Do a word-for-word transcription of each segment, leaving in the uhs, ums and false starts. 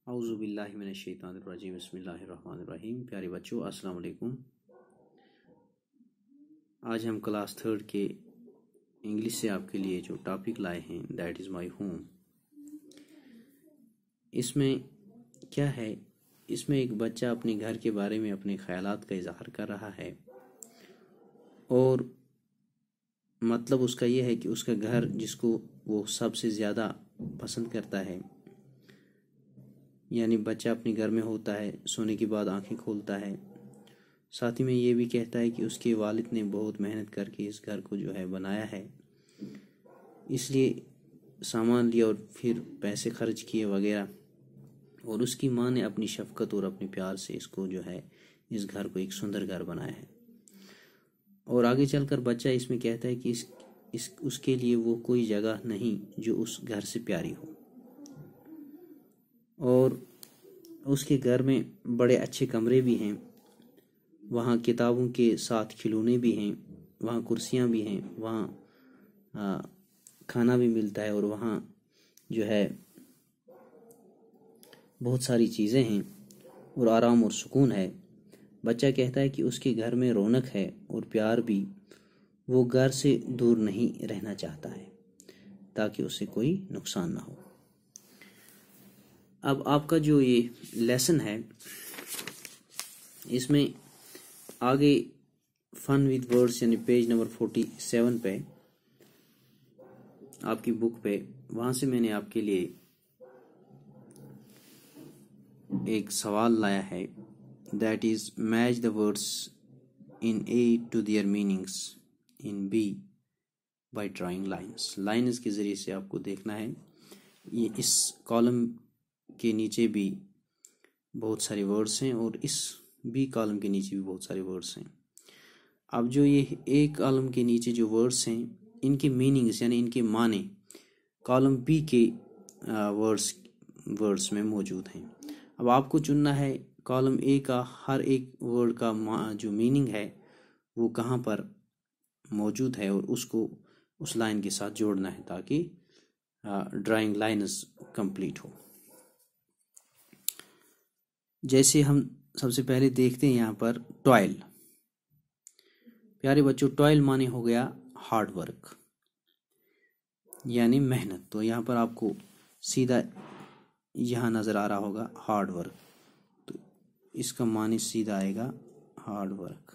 औज़ुबिल्लाहि मिनश्शैतानिर्रजीम बिस्मिल्लाहिर्रहमानिर्रहीम। प्यारे बच्चों, अस्सलाम वालेकुम। आज हम क्लास थर्ड के इंग्लिश से आपके लिए जो टॉपिक लाए हैं दैट इज़ माई होम। इसमें क्या है, इसमें एक बच्चा अपने घर के बारे में अपने ख्यालात का इजहार कर रहा है और मतलब उसका यह है कि उसका घर जिसको वो सबसे ज़्यादा पसंद करता है, यानी बच्चा अपने घर में होता है, सोने के बाद आंखें खोलता है, साथ ही में ये भी कहता है कि उसके वालिद ने बहुत मेहनत करके इस घर को जो है बनाया है, इसलिए सामान लिया और फिर पैसे खर्च किए वगैरह, और उसकी माँ ने अपनी शफकत और अपने प्यार से इसको जो है इस घर को एक सुंदर घर बनाया है। और आगे चलकर बच्चा इसमें कहता है कि इस इस उसके लिए वो कोई जगह नहीं जो उस घर से प्यारी हो, और उसके घर में बड़े अच्छे कमरे भी हैं, वहाँ किताबों के साथ खिलौने भी हैं, वहाँ कुर्सियाँ भी हैं, वहाँ खाना भी मिलता है और वहाँ जो है बहुत सारी चीज़ें हैं और आराम और सुकून है। बच्चा कहता है कि उसके घर में रौनक है और प्यार भी, वो घर से दूर नहीं रहना चाहता है ताकि उसे कोई नुकसान ना हो। अब आपका जो ये लेसन है, इसमें आगे फन विद वर्ड्स यानी पेज नंबर फोर्टी सेवन पे आपकी बुक पे, वहाँ से मैंने आपके लिए एक सवाल लाया है that is match the words in A to their meanings in B by drawing lines. Lines के ज़रिए से आपको देखना है। ये इस कॉलम के नीचे भी बहुत सारे वर्ड्स हैं और इस बी कॉलम के नीचे भी बहुत सारे वर्ड्स हैं। अब जो ये एक कॉलम के नीचे जो वर्ड्स हैं, इनके मीनिंग्स यानी इनके माने कॉलम बी के वर्ड्स वर्ड्स में मौजूद हैं। अब आपको चुनना है कॉलम ए का हर एक वर्ड का जो मीनिंग है वो कहाँ पर मौजूद है और उसको उस लाइन के साथ जोड़ना है ताकि ड्राइंग लाइन्स कंप्लीट हो। जैसे हम सबसे पहले देखते हैं यहाँ पर टॉयल। प्यारे बच्चों, टॉयल माने हो गया हार्ड वर्क यानी मेहनत। तो यहाँ पर आपको सीधा यहाँ नज़र आ रहा होगा हार्ड वर्क, तो इसका माने सीधा आएगा हार्ड वर्क।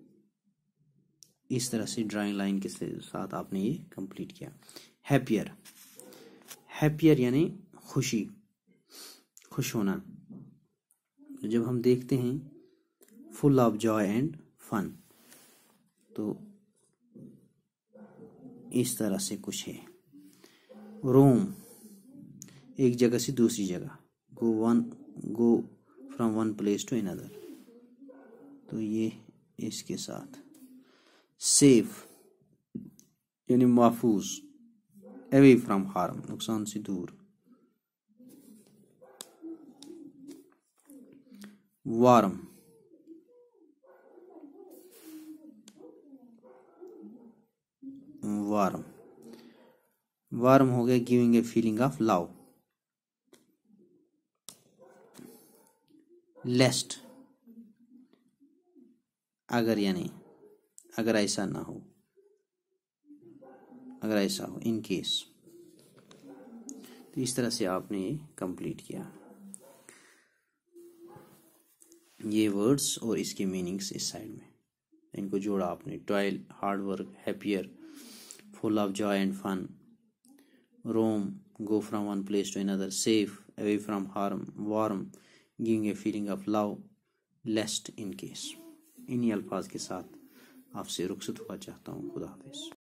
इस तरह से ड्राइंग लाइन के साथ आपने ये कंप्लीट किया। हैप्पियर, हैप्पियर यानी खुशी, खुश होना। जब हम देखते हैं full of joy and fun, तो इस तरह से कुछ है। रोम, एक जगह से दूसरी जगह, go one go from one place to another, तो ये इसके साथ। सेफ यानी महफूज, अवे फ्रॉम हार्म, नुकसान से दूर। वार्म, वार्म वार्म हो गया giving a feeling of love. Lest, अगर यानी अगर ऐसा ना हो, अगर ऐसा हो, इन केस। तो इस तरह से आपने ये कंप्लीट किया, ये वर्ड्स और इसके मीनिंग्स इस साइड में, इनको जोड़ा आपने। Toil, hard work, happier, full of joy and fun, roam, go from one place to another, safe, away from harm, warm, giving a feeling of love, lest, in case. इन्हीं अल्फाज के साथ आपसे रुखसत हुआ चाहता हूँ। खुदा हाफिज़।